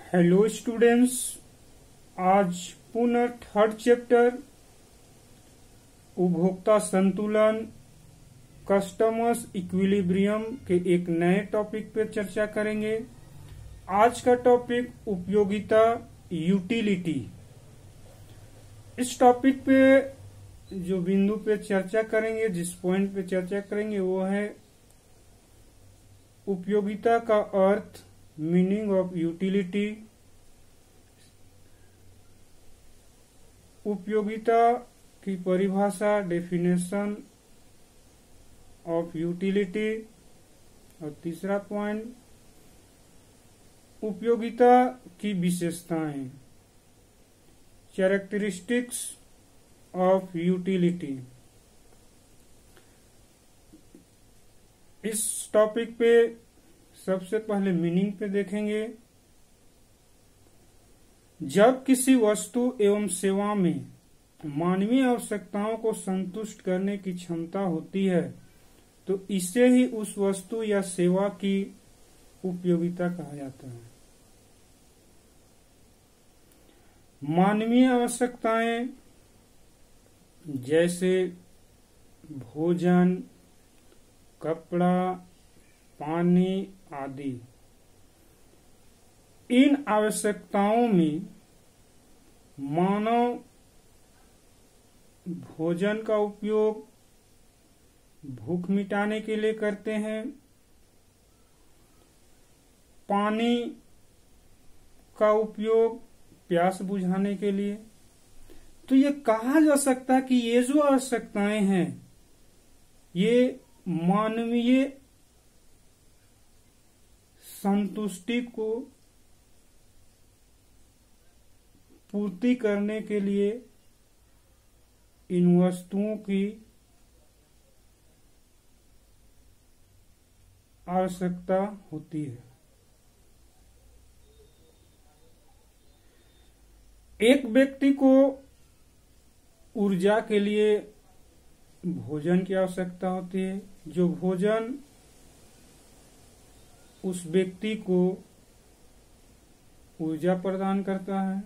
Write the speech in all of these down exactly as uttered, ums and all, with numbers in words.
Hello students, आज पुनः third chapter उपभोक्ता संतुलन कस्टमर्स इक्विलिब्रियम के एक नए टॉपिक पे चर्चा करेंगे। आज का टॉपिक उपयोगिता यूटिलिटी। इस टॉपिक पे जो बिंदु पे चर्चा करेंगे, जिस पॉइंट पे चर्चा करेंगे वो है उपयोगिता का अर्थ, मीनिंग ऑफ यूटिलिटी। उपयोगिता की परिभाषा, डेफिनेशन ऑफ यूटिलिटी। और तीसरा पॉइंट उपयोगिता की विशेषताएं, कैरेक्टरिस्टिक्स ऑफ यूटिलिटी। इस टॉपिक पे सबसे पहले मीनिंग पे देखेंगे। जब किसी वस्तु एवं सेवा में मानवीय आवश्यकताओं को संतुष्ट करने की क्षमता होती है तो इसे ही उस वस्तु या सेवा की उपयोगिता कहा जाता है। मानवीय आवश्यकताएं जैसे भोजन, कपड़ा, पानी आदि, इन आवश्यकताओं में मानव भोजन का उपयोग भूख मिटाने के लिए करते हैं, पानी का उपयोग प्यास बुझाने के लिए। तो ये कहा जा सकता है कि ये जो आवश्यकताएं हैं ये मानवीय संतुष्टि को पूर्ति करने के लिए इन वस्तुओं की आवश्यकता होती है। एक व्यक्ति को ऊर्जा के लिए भोजन की आवश्यकता होती है, जो भोजन उस व्यक्ति को ऊर्जा प्रदान करता है।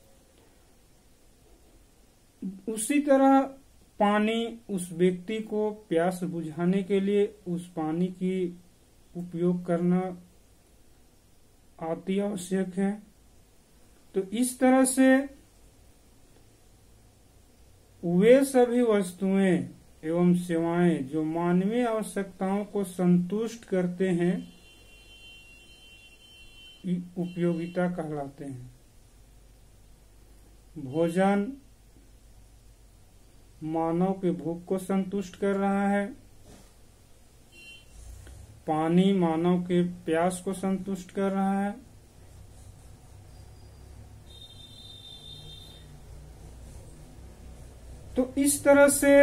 उसी तरह पानी उस व्यक्ति को प्यास बुझाने के लिए उस पानी की उपयोग करना अति आवश्यक है। तो इस तरह से वे सभी वस्तुएं एवं सेवाएं जो मानवीय आवश्यकताओं को संतुष्ट करते हैं उपयोगिता कहलाते हैं। भोजन मानव के भूख को संतुष्ट कर रहा है, पानी मानव के प्यास को संतुष्ट कर रहा है, तो इस तरह से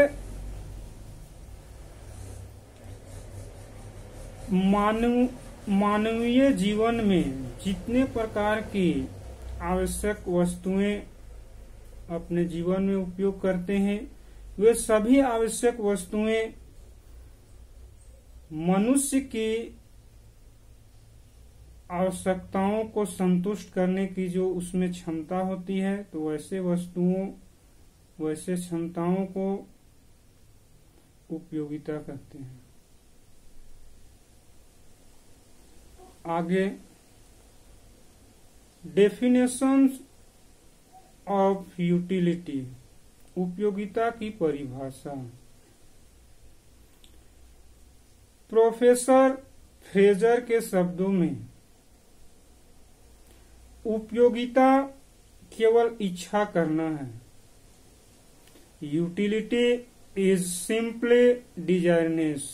मानव मानवीय जीवन में जितने प्रकार की आवश्यक वस्तुएं अपने जीवन में उपयोग करते हैं वे सभी आवश्यक वस्तुएं मनुष्य की आवश्यकताओं को संतुष्ट करने की जो उसमें क्षमता होती है, तो वैसे वस्तुओं वैसे क्षमताओं को उपयोगिता कहते हैं। आगे डेफिनेशंस ऑफ यूटिलिटी, उपयोगिता की परिभाषा। प्रोफेसर फ्रेजर के शब्दों में उपयोगिता केवल इच्छा करना है। Utility is simply desireness.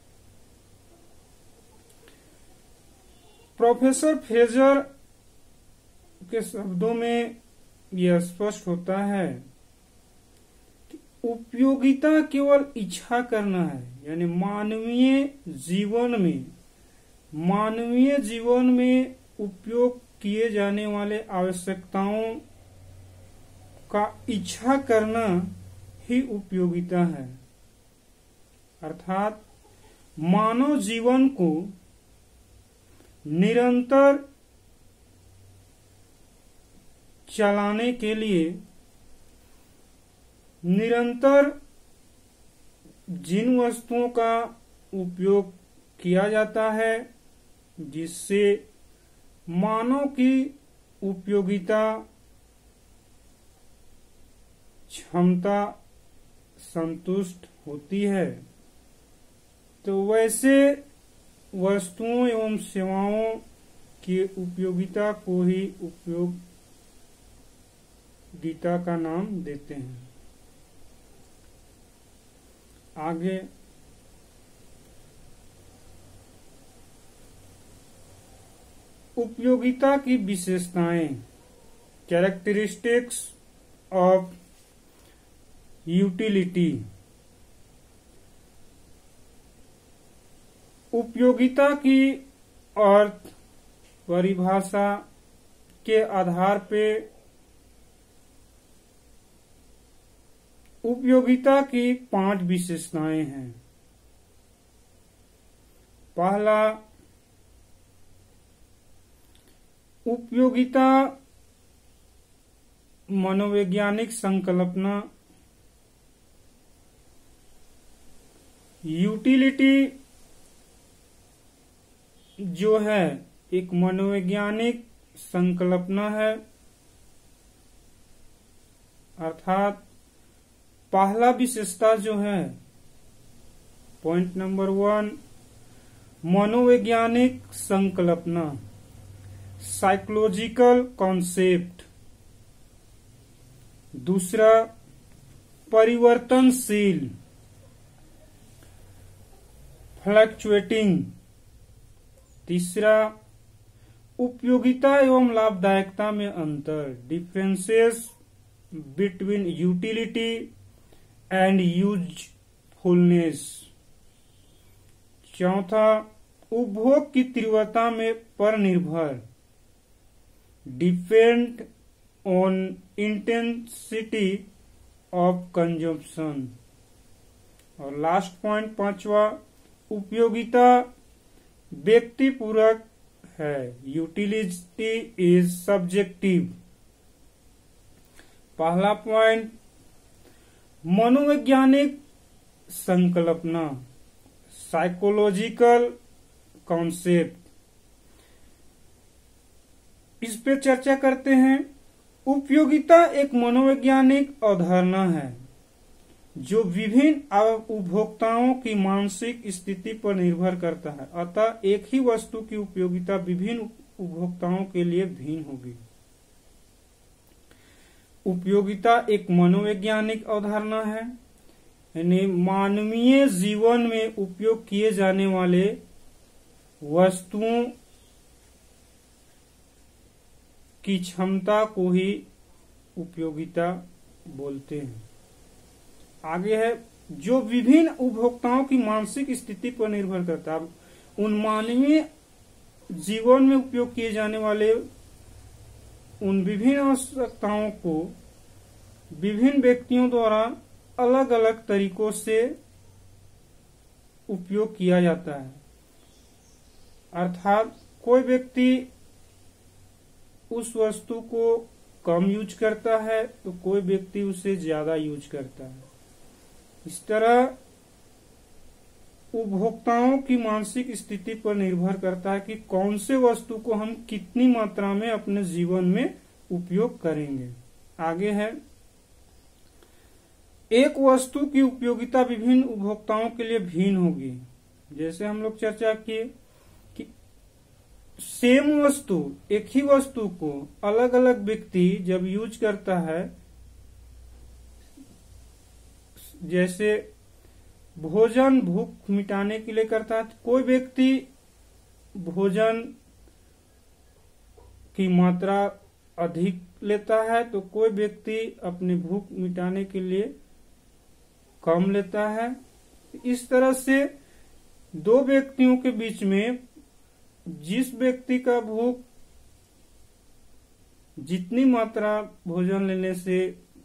Professor Fraser के शब्दों में यह स्पष्ट होता है कि उपयोगिता केवल इच्छा करना है, यानी मानवीय जीवन में मानवीय जीवन में उपयोग किए जाने वाले आवश्यकताओं का इच्छा करना ही उपयोगिता है। अर्थात मानव जीवन को निरंतर चलाने के लिए निरंतर जिन वस्तुओं का उपयोग किया जाता है जिससे मानव की उपयोगिता क्षमता संतुष्ट होती है, तो वैसे वस्तुओं एवं सेवाओं की उपयोगिता को ही उपयोगिता का नाम देते हैं। आगे उपयोगिता की विशेषताएं, कैरेक्टरिस्टिक्स ऑफ यूटिलिटी। उपयोगिता की अर्थ परिभाषा के आधार पे उपयोगिता की पांच विशेषताएं हैं। पहला, उपयोगिता मनोवैज्ञानिक संकल्पना। यूटिलिटी जो है एक मनोवैज्ञानिक संकल्पना है, अर्थात पहला विशेषता जो है, पॉइंट नंबर वन, मनोवैज्ञानिक संकल्पना, साइकोलॉजिकल कॉन्सेप्ट। दूसरा, परिवर्तनशील, फ्लक्चुएटिंग। तीसरा, उपयोगिता एवं लाभदायकता में अंतर, differences between utility and usefulness. चौथा, उपभोग की तीव्रता में पर निर्भर, depend on intensity of consumption. और लास्ट पॉइंट पांचवा, उपयोगिता व्यक्तिपूरक है, यूटिलिटी इज सब्जेक्टिव। पहला पॉइंट, मनोवैज्ञानिक संकल्पना, साइकोलॉजिकल कॉन्सेप्ट, इस पे चर्चा करते हैं। उपयोगिता एक मनोवैज्ञानिक अवधारणा है जो विभिन्न उपभोक्ताओं की मानसिक स्थिति पर निर्भर करता है, अतः एक ही वस्तु की उपयोगिता विभिन्न उपभोक्ताओं के लिए भिन्न होगी। उपयोगिता एक मनोवैज्ञानिक अवधारणा है, यानी मानवीय जीवन में उपयोग किए जाने वाले वस्तुओं की क्षमता को ही उपयोगिता बोलते हैं। आगे है, जो विभिन्न उपभोक्ताओं की मानसिक स्थिति पर निर्भर करता है। उन मानवीय जीवन में उपयोग किए जाने वाले उन विभिन्न आवश्यकताओं को विभिन्न व्यक्तियों द्वारा अलग अलग तरीकों से उपयोग किया जाता है, अर्थात कोई व्यक्ति उस वस्तु को कम यूज करता है तो कोई व्यक्ति उसे ज्यादा यूज करता है। इस तरह उपभोक्ताओं की मानसिक स्थिति पर निर्भर करता है कि कौन से वस्तु को हम कितनी मात्रा में अपने जीवन में उपयोग करेंगे। आगे है, एक वस्तु की उपयोगिता विभिन्न उपभोक्ताओं के लिए भिन्न होगी। जैसे हम लोग चर्चा किए कि सेम वस्तु, एक ही वस्तु को अलग अलग व्यक्ति जब यूज करता है, जैसे भोजन भूख मिटाने के लिए करता है, तो कोई व्यक्ति भोजन की मात्रा अधिक लेता है तो कोई व्यक्ति अपनी भूख मिटाने के लिए कम लेता है। इस तरह से दो व्यक्तियों के बीच में जिस व्यक्ति का भूख जितनी मात्रा भोजन लेने से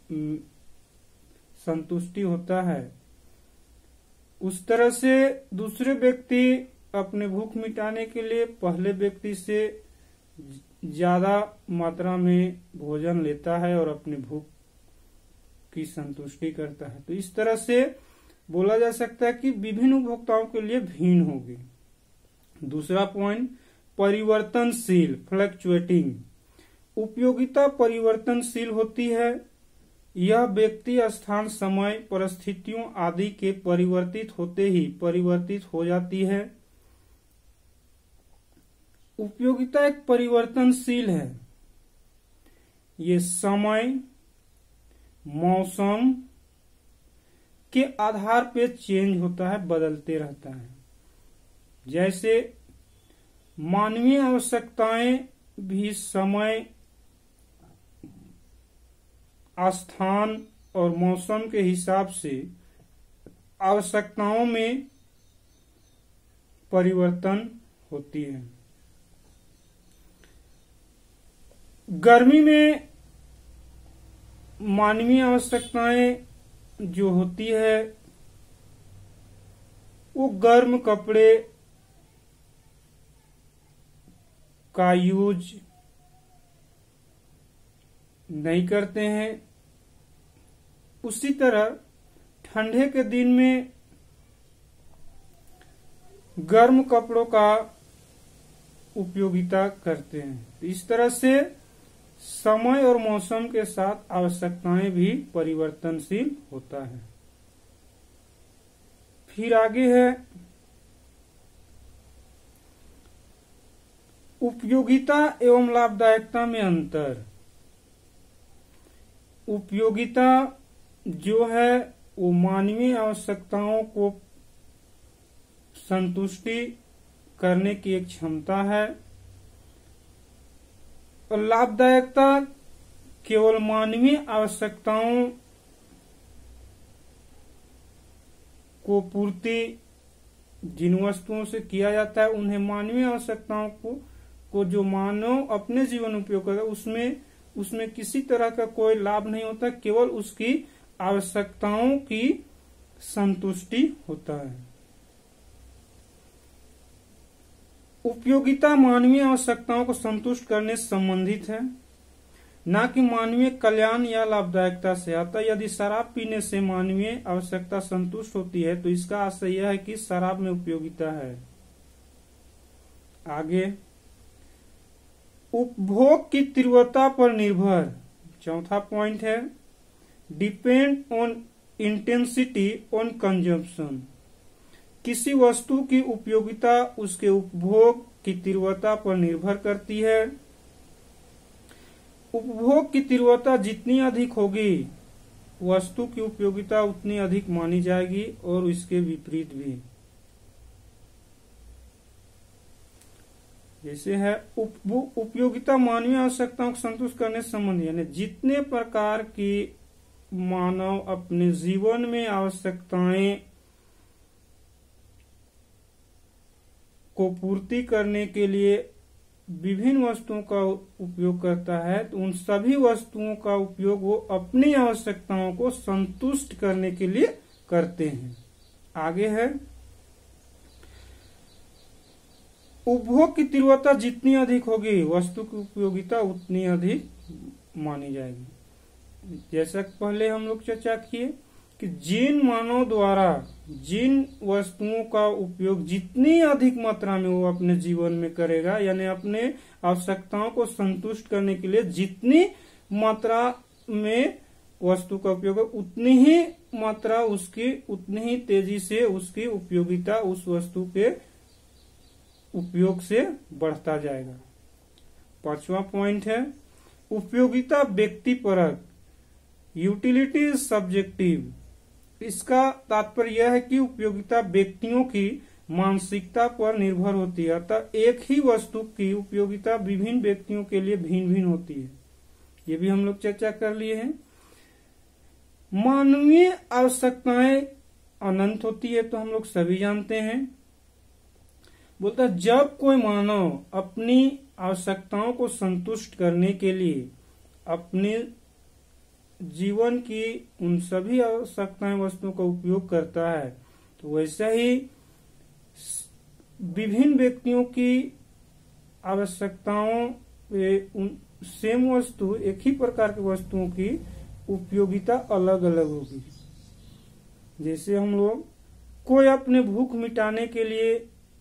संतुष्टि होता है, उस तरह से दूसरे व्यक्ति अपने भूख मिटाने के लिए पहले व्यक्ति से ज्यादा मात्रा में भोजन लेता है और अपनी भूख की संतुष्टि करता है। तो इस तरह से बोला जा सकता है कि विभिन्न उपभोक्ताओं के लिए भिन्न होगी। दूसरा पॉइंट, परिवर्तनशील, फ्लक्चुएटिंग। उपयोगिता परिवर्तनशील होती है। यह व्यक्ति, स्थान, समय, परिस्थितियों आदि के परिवर्तित होते ही परिवर्तित हो जाती है। उपयोगिता एक परिवर्तनशील है। ये समय, मौसम के आधार पे चेंज होता है, बदलते रहता है। जैसे मानवीय आवश्यकताएं भी समय, स्थान और मौसम के हिसाब से आवश्यकताओं में परिवर्तन होती है। गर्मी में मानवीय आवश्यकताएं जो होती है वो गर्म कपड़े का यूज नहीं करते हैं। उसी तरह ठंडे के दिन में गर्म कपड़ों का उपयोगिता करते हैं। इस तरह से समय और मौसम के साथ आवश्यकताएं भी परिवर्तनशील होता है। फिर आगे है उपयोगिता एवं लाभदायकता में अंतर। उपयोगिता जो है वो मानवीय आवश्यकताओं को संतुष्टि करने की एक क्षमता है और लाभदायकता केवल मानवीय आवश्यकताओं को पूर्ति जिन वस्तुओं से किया जाता है उन्हें मानवीय आवश्यकताओं को को जो मानव अपने जीवन उपयोग करता है उसमें उसमें किसी तरह का कोई लाभ नहीं होता, केवल उसकी आवश्यकताओं की संतुष्टि होता है। उपयोगिता मानवीय आवश्यकताओं को संतुष्ट करने से संबंधित है, न कि मानवीय कल्याण या लाभदायकता से। अतः यदि शराब पीने से मानवीय आवश्यकता संतुष्ट होती है तो इसका आशय यह है कि शराब में उपयोगिता है। आगे उपभोग की तीव्रता पर निर्भर, चौथा पॉइंट है depend on intensity on consumption. किसी वस्तु की उपयोगिता उसके उपभोग की तीव्रता पर निर्भर करती है। उपभोग की तीव्रता जितनी अधिक होगी वस्तु की उपयोगिता उतनी अधिक मानी जाएगी और इसके विपरीत भी। जैसे है उप, उपयोगिता मानवीय आवश्यकताओं को संतुष्ट करने से संबंधित, यानी जितने प्रकार की मानव अपने जीवन में आवश्यकताएं को पूर्ति करने के लिए विभिन्न वस्तुओं का उपयोग करता है तो उन सभी वस्तुओं का उपयोग वो अपनी आवश्यकताओं को संतुष्ट करने के लिए करते हैं। आगे है उपभोग की तीव्रता जितनी अधिक होगी वस्तु की उपयोगिता उतनी अधिक मानी जाएगी। जैसा पहले हम लोग चर्चा किए कि जिन मानव द्वारा जिन वस्तुओं का उपयोग जितनी अधिक मात्रा में वो अपने जीवन में करेगा, यानी अपने आवश्यकताओं को संतुष्ट करने के लिए जितनी मात्रा में वस्तु का उपयोग है उतनी ही मात्रा उसकी उतनी ही तेजी से उसकी उपयोगिता उस वस्तु के उपयोग से बढ़ता जाएगा। पांचवा पॉइंट है उपयोगिता व्यक्तिपरक, यूटिलिटी इज सब्जेक्टिव। इसका तात्पर्य यह है कि उपयोगिता व्यक्तियों की मानसिकता पर निर्भर होती है, अतः एक ही वस्तु की उपयोगिता विभिन्न व्यक्तियों के लिए भिन्न भिन्न होती है। ये भी हम लोग चर्चा कर लिए हैं। मानवीय आवश्यकताएं अनंत होती है तो हम लोग सभी जानते हैं। बोलता जब कोई मानव अपनी आवश्यकताओं को संतुष्ट करने के लिए अपने जीवन की उन सभी आवश्यकताएं वस्तुओं का उपयोग करता है तो वैसे ही विभिन्न व्यक्तियों की आवश्यकताओं पे उन सेम वस्तु, एक ही प्रकार की वस्तुओं की उपयोगिता अलग अलग होगी। जैसे हम लोग कोई अपने भूख मिटाने के लिए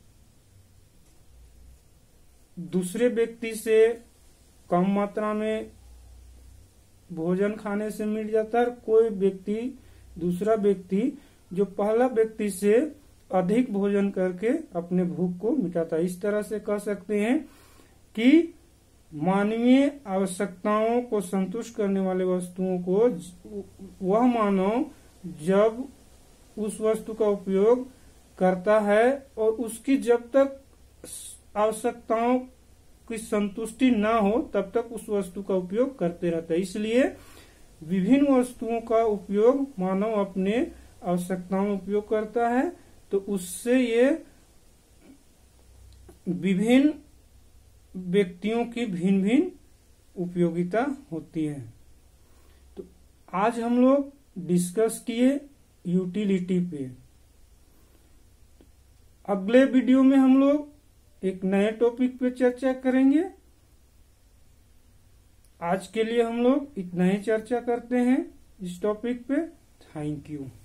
दूसरे व्यक्ति से कम मात्रा में भोजन खाने से मिट जाता है, कोई व्यक्ति दूसरा व्यक्ति जो पहला व्यक्ति से अधिक भोजन करके अपने भूख को मिटाता है। इस तरह से कह सकते हैं कि मानवीय आवश्यकताओं को संतुष्ट करने वाले वस्तुओं को वह मानव जब उस वस्तु का उपयोग करता है और उसकी जब तक आवश्यकताओं की संतुष्टि ना हो तब तक उस वस्तु का उपयोग करते रहता है। इसलिए विभिन्न वस्तुओं का उपयोग मानव अपने आवश्यकताओं में उपयोग करता है, तो उससे ये विभिन्न व्यक्तियों की भिन्न भिन्न उपयोगिता होती है। तो आज हम लोग डिस्कस किए यूटिलिटी पे। अगले वीडियो में हम लोग एक नए टॉपिक पे चर्चा करेंगे। आज के लिए हम लोग इतना ही चर्चा करते हैं इस टॉपिक पे। Thank you.